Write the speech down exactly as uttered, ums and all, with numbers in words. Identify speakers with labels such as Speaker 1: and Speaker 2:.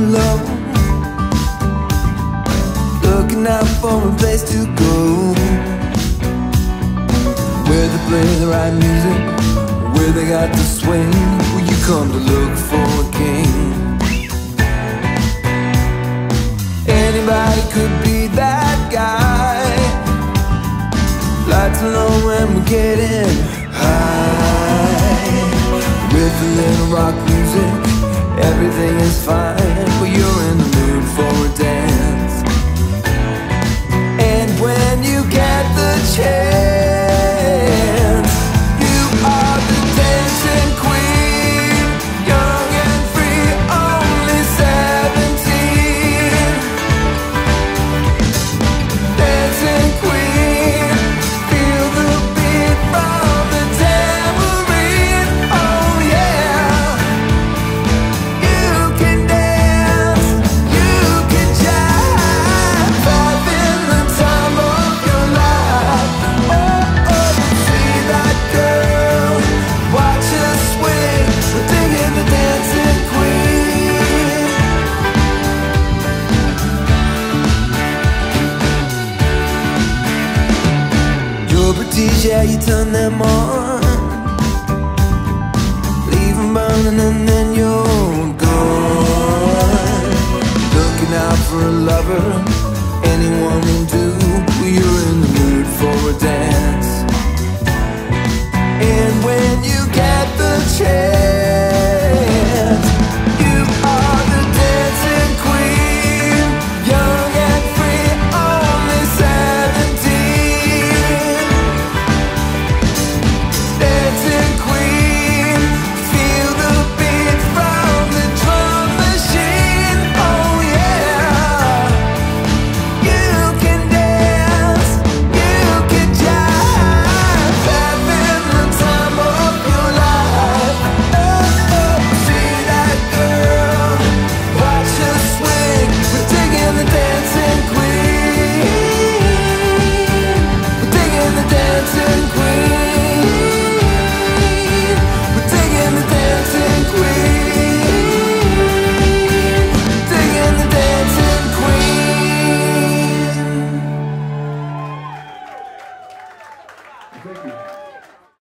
Speaker 1: alone, looking out for a place to go, where they play the right music, where they got the swing, where you come to look for a king. Anybody could be that guy. Lights low and we're getting high. With a little rock music, everything is fine. But you're in the mood for a dance. And when you get the chance, you are the dancing queen, young and free, only seventeen. Dancing queen, feel the beat from the tambourine. Oh yeah, you can dance, you can jive, five in the time of your life. Oh, oh, see that girl, watch her swing, digging the dancing queen. Your British, yeah, you turn them on, leave them burning and then you're gone. Looking out for a lover,